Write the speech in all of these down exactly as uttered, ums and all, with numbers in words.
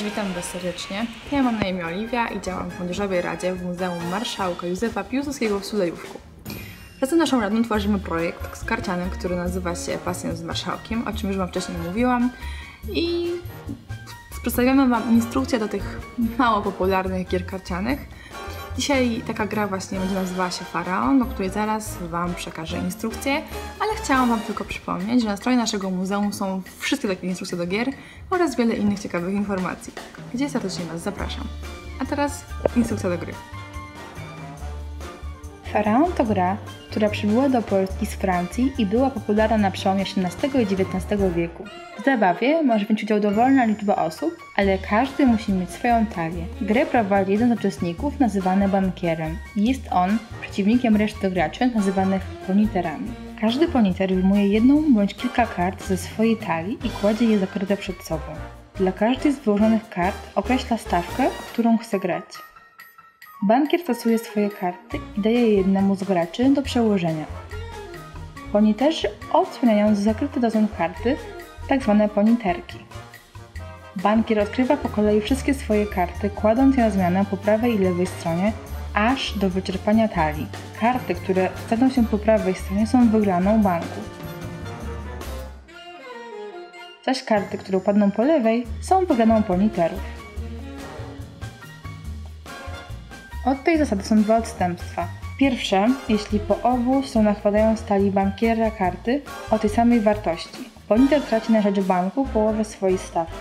witam Was serdecznie. Ja mam na imię Oliwia i działam w Młodzieżowej Radzie w Muzeum Marszałka Józefa Piłsudskiego w Sulejówku. Razem z naszą radą tworzymy projekt karciany, który nazywa się Pasjans z Marszałkiem, o czym już Wam wcześniej mówiłam. I przedstawiamy Wam instrukcję do tych mało popularnych gier karcianych. Dzisiaj taka gra właśnie będzie nazywała się Faraon, do której zaraz Wam przekażę instrukcję, ale chciałam Wam tylko przypomnieć, że na stronie naszego muzeum są wszystkie takie instrukcje do gier oraz wiele innych ciekawych informacji, gdzie serdecznie Was zapraszam. A teraz instrukcja do gry. Faraon to gra, która przybyła do Polski z Francji i była popularna na przełomie osiemnastego i dziewiętnastego wieku. W zabawie może wziąć udział dowolna liczba osób, ale każdy musi mieć swoją talię. Grę prowadzi jeden z uczestników nazywany bankierem i jest on przeciwnikiem reszty graczy nazywanych poniterami. Każdy poniter wyjmuje jedną bądź kilka kart ze swojej talii i kładzie je zakryte przed sobą. Dla każdej z wyłożonych kart określa stawkę, o którą chce grać. Bankier stosuje swoje karty i daje je jednemu z graczy do przełożenia. Poniterzy odsłaniają zakryte dozą karty, tak zwane poniterki. Bankier odkrywa po kolei wszystkie swoje karty, kładąc je na zmianę po prawej i lewej stronie, aż do wyczerpania talii. Karty, które znajdą się po prawej stronie, są wygraną banku. Zaś karty, które upadną po lewej, są wygraną poniterów. Od tej zasady są dwa odstępstwa. Pierwsze, jeśli po obu stronach padają z talii bankiera karty o tej samej wartości. Poniter traci na rzecz banku połowę swojej stawki.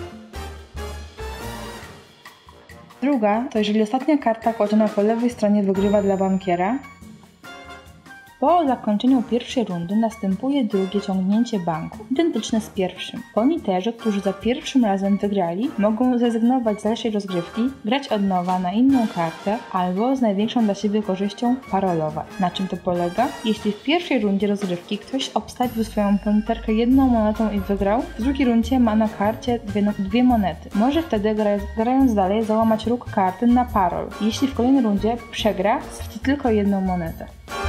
Druga, to jeżeli ostatnia karta kładziona po lewej stronie wygrywa dla bankiera. Po zakończeniu pierwszej rundy następuje drugie ciągnięcie banku, identyczne z pierwszym. Poniterzy, którzy za pierwszym razem wygrali, mogą zrezygnować z dalszej rozgrywki, grać od nowa na inną kartę albo z największą dla siebie korzyścią parolować. Na czym to polega? Jeśli w pierwszej rundzie rozgrywki ktoś obstawił swoją poniterkę jedną monetą i wygrał, w drugiej rundzie ma na karcie dwie, dwie monety. Może wtedy, grając dalej, załamać róg karty na parol. Jeśli w kolejnej rundzie przegra, straci tylko jedną monetę.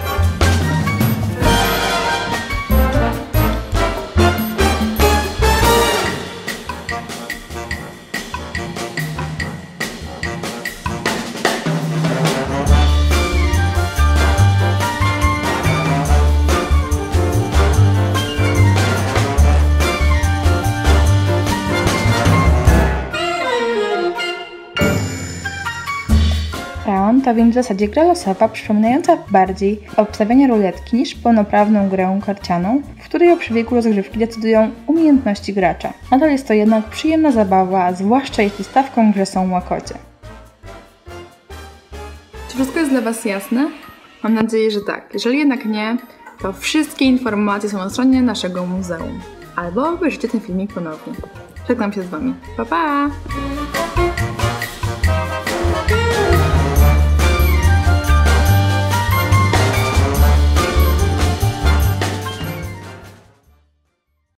Faraon to więc w zasadzie gra losowa, przypominająca bardziej obstawianie ruletki niż pełnoprawną grę karcianą, w której o przebiegu rozgrywki decydują umiejętności gracza. Nadal jest to jednak przyjemna zabawa, zwłaszcza jeśli stawką grze są łakocie. Czy wszystko jest dla Was jasne? Mam nadzieję, że tak. Jeżeli jednak nie, to wszystkie informacje są na stronie naszego muzeum. Albo obejrzyjcie ten filmik ponownie. Żegnam się z Wami. Pa, pa!